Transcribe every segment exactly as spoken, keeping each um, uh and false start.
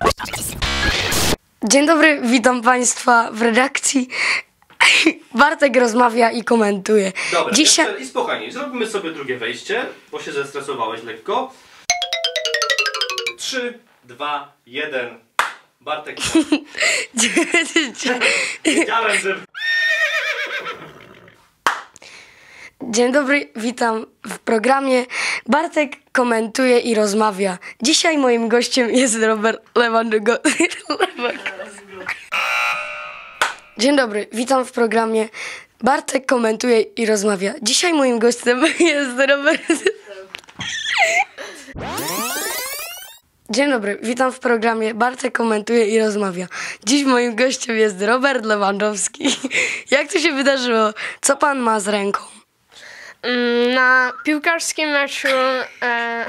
Dzień dobry, witam Państwa w redakcji. Bartek rozmawia i komentuje. Dobra, Dzisiaj... jeszcze, i spokojnie, zrobimy sobie drugie wejście, bo się zestresowałeś lekko. trzy, dwa, jeden. Bartek. Wiedziałem, że... Dzień dobry, witam w programie. Bartek komentuje i rozmawia. Dzisiaj moim gościem jest Robert Lewandowski. Dzień dobry, witam w programie. Bartek komentuje i rozmawia. Dzisiaj moim gościem jest Robert... Dzień dobry, witam w programie. Bartek komentuje i rozmawia. Dziś moim gościem jest Robert Lewandowski. Jak to się wydarzyło? Co pan ma z ręką? Na piłkarskim meczu e,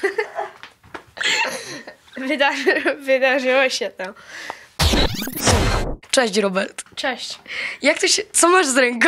wydarzy, wydarzyło się to. Cześć, Robert. Cześć. Jak to się... Co masz z ręką?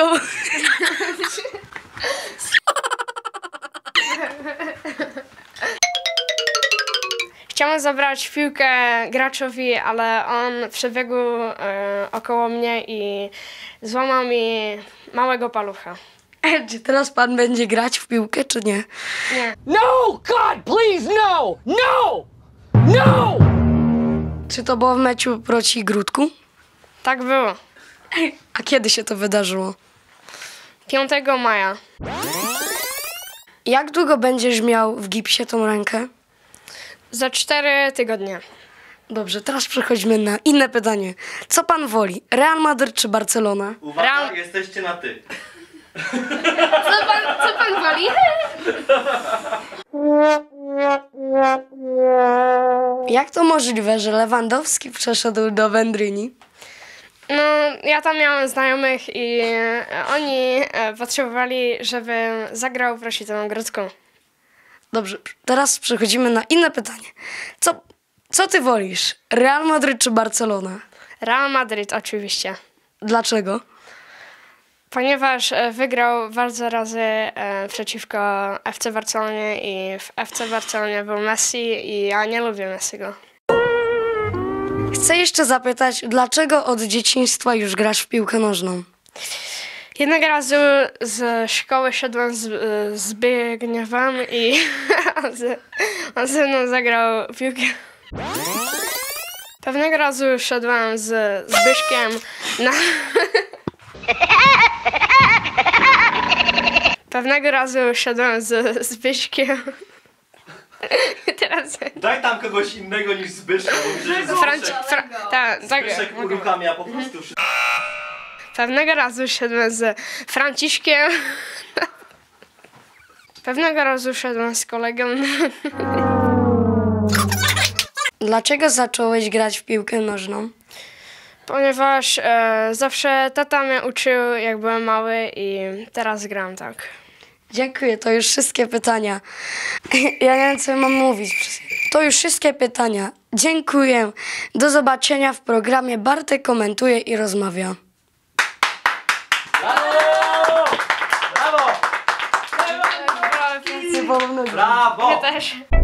Chciałem zabrać piłkę graczowi, ale on przebiegł e, około mnie i złamał mi małego palucha. Czy teraz pan będzie grać w piłkę, czy nie? Nie. No, God, please, no! No! No! Czy to było w meczu proti Grudku? Tak było. A kiedy się to wydarzyło? piątego maja. Jak długo będziesz miał w gipsie tą rękę? Za cztery tygodnie. Dobrze, teraz przechodzimy na inne pytanie. Co pan woli? Real Madryt czy Barcelona? Uwaga, Ram- jesteście na ty. Co pan, co pan woli? Jak to możliwe, że Lewandowski przeszedł do Wędryni? No, ja tam miałem znajomych i e, oni e, potrzebowali, żebym zagrał w Rositową Grodzką. Dobrze, teraz przechodzimy na inne pytanie. Co, co ty wolisz? Real Madryt czy Barcelona? Real Madryt oczywiście. Dlaczego? Ponieważ e, wygrał bardzo razy e, przeciwko F C Barcelonie i w F C Barcelonie był Messi i ja nie lubię Messiego. Chcę jeszcze zapytać, dlaczego od dzieciństwa już grasz w piłkę nożną? Jednego razu z szkoły szedłem z e, Zbigniewem i on, ze, on ze mną zagrał piłkę. Pewnego razu szedłem z Zbyszkiem na... Pewnego razu szedłem z Zbyszkiem. Teraz... Daj tam kogoś innego niż Zbyszek, bo widzę, że Franci... Zbyszek, Fra... Ta, tak, Zbyszek uruchamia po prostu wszystko. Pewnego razu szedłem z Franciszkiem. Pewnego razu szedłem z kolegą. Dlaczego zacząłeś grać w piłkę nożną? Ponieważ e, zawsze tata mnie uczył, jak byłem mały i teraz gram tak. Dziękuję, to już wszystkie pytania. Ja nie wiem, co mam mówić. To już wszystkie pytania. Dziękuję. Do zobaczenia w programie. Bartek komentuje i rozmawia. Brawo! Brawo! Brawo! Brawo! Ja też.